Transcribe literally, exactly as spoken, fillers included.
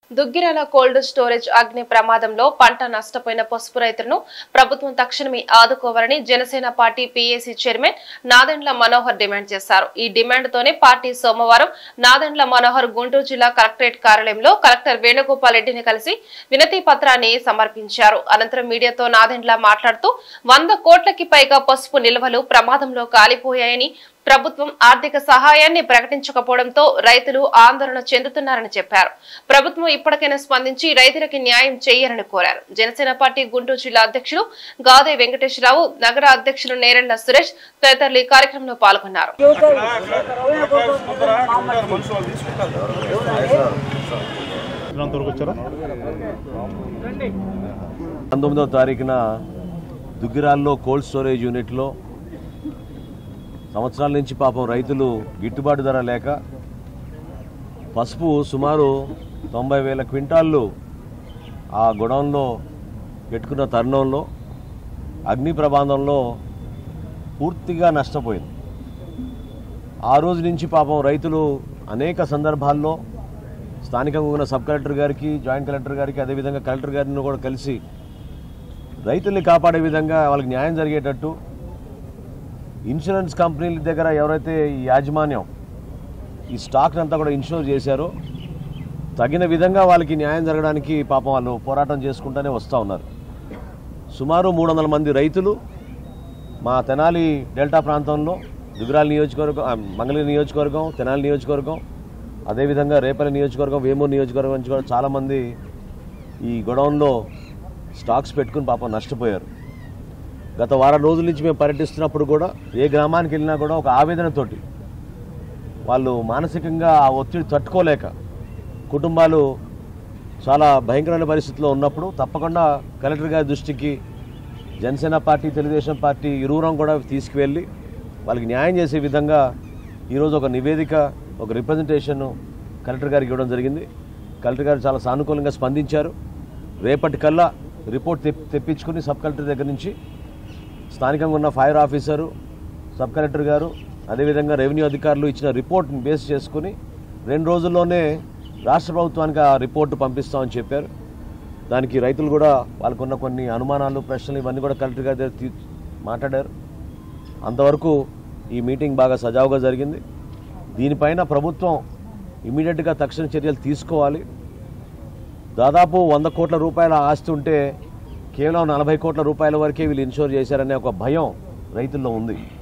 Duggirala cold storage అగ్ని ప్రమాదంలో పంట నష్టపోయిన పసుపు రైతులను ప్రభుత్వం తక్షణమే ఆదుకోవాలని Janasena party PAC chairman Nadendla Manohar demand చేశారు. ఈ డిమాండ్ తోనే పార్టీ సోమవారం నాదెండ్ల మనోహర్ గుంటూరు జిల్లా కలెక్టరేట్ కార్యాలయంలో కలెక్టర్ వేణుగోపాల్ రెడ్డిని కలిసి వినతి పత్రాన్ని సమర్పించారు. అనంతరం మీడియాతో నాదెండ్ల మాట్లాడుతూ వంద కోట్లకి పైగా పసుపు నిల్వలు ప్రమాదంలో కాలిపోయాయని, ప్రభుత్వం ఆర్థిక సహాయాన్ని ప్రకటించకపోవడంతో రైతులు ఆందోళన చెందుతున్నారని చెప్పారు. ప్రభుత్వం ఇప్పటికైనా స్పందించి రైతులకి న్యాయం చేయాలని కోరారు. జనసేన పార్టీ గుంటూరు జిల్లా అధ్యక్షులు గాదే వెంకటేశ్వరరావు, నగర అధ్యక్షులు నేరెళ్ల సురేష్ తదితరులు ఈ కార్యక్రమంలో పాల్గొన్నారు. పంతొమ్మిదవ తారీఖున దుగ్గిరాల్లో కోల్డ్ స్టోరేజ్ యూనిట్లో సంవత్సరాల నుంచి పాపం రైతులు గిట్టుబాటు ధర లేక పసుపు సుమారు తొంభై వేల క్వింటాళ్ళు ఆ గొడౌన్లో పెట్టుకున్న తరుణంలో అగ్ని ప్రమాదంలో పూర్తిగా నష్టపోయింది. ఆ రోజు నుంచి పాపం రైతులు అనేక సందర్భాల్లో స్థానికంగా ఉన్న సబ్ కలెక్టర్ గారికి, జాయింట్ కలెక్టర్ గారికి, అదేవిధంగా కలెక్టర్ గారిని కూడా కలిసి రైతుల్ని కాపాడే విధంగా వాళ్ళకి న్యాయం జరిగేటట్టు ఇన్సూరెన్స్ కంపెనీల దగ్గర ఎవరైతే ఈ యాజమాన్యం ఈ స్టాక్ అంతా కూడా ఇన్సూర్ చేశారో తగిన విధంగా వాళ్ళకి న్యాయం జరగడానికి పాపం వాళ్ళు పోరాటం చేసుకుంటూనే వస్తూ ఉన్నారు. సుమారు మూడు వందల మంది రైతులు మా తెనాలి డెల్టా ప్రాంతంలో దుగ్గిరాల నియోజకవర్గం, మంగళగిరి నియోజకవర్గం, తెనాలి నియోజకవర్గం, అదేవిధంగా రేపల్లి నియోజకవర్గం, వేమూరు నియోజకవర్గం నుంచి కూడా చాలామంది ఈ గొడౌన్లో స్టాక్స్ పెట్టుకుని పాపం నష్టపోయారు. గత వారం రోజుల నుంచి మేము పర్యటిస్తున్నప్పుడు కూడా ఏ గ్రామానికి వెళ్ళినా కూడా ఒక ఆవేదనతోటి వాళ్ళు మానసికంగా ఆ ఒత్తిడి తట్టుకోలేక కుటుంబాలు చాలా భయంకరమైన పరిస్థితిలో ఉన్నప్పుడు తప్పకుండా కలెక్టర్ గారి దృష్టికి జనసేన పార్టీ, తెలుగుదేశం పార్టీ ఇరువురం కూడా తీసుకువెళ్ళి వాళ్ళకి న్యాయం చేసే విధంగా ఈరోజు ఒక నివేదిక, ఒక రిప్రజెంటేషన్ కలెక్టర్ గారికి ఇవ్వడం జరిగింది. కలెక్టర్ గారు చాలా సానుకూలంగా స్పందించారు. రేపటికల్లా రిపోర్ట్ తెప్పించుకుని సబ్ కలెక్టర్ దగ్గర నుంచి స్థానికంగా ఉన్న ఫైర్ ఆఫీసరు, సబ్ కలెక్టర్ గారు, అదేవిధంగా రెవెన్యూ అధికారులు ఇచ్చిన రిపోర్ట్ని బేస్ చేసుకుని రెండు రోజుల్లోనే రాష్ట్ర ప్రభుత్వానికి ఆ రిపోర్టు పంపిస్తామని చెప్పారు. దానికి రైతులు కూడా వాళ్ళకున్న కొన్ని అనుమానాలు, ప్రశ్నలు ఇవన్నీ కూడా కలెక్టర్ గారి దగ్గర మాట్లాడారు. అంతవరకు ఈ మీటింగ్ బాగా సజావుగా జరిగింది. దీనిపైన ప్రభుత్వం ఇమీడియట్గా తక్షణ చర్యలు తీసుకోవాలి. దాదాపు వంద కోట్ల రూపాయల ఆస్తి ఉంటే కేవలం నలభై కోట్ల రూపాయల వరకే వీళ్ళు ఇన్షూర్ చేశారనే ఒక భయం రైతుల్లో ఉంది.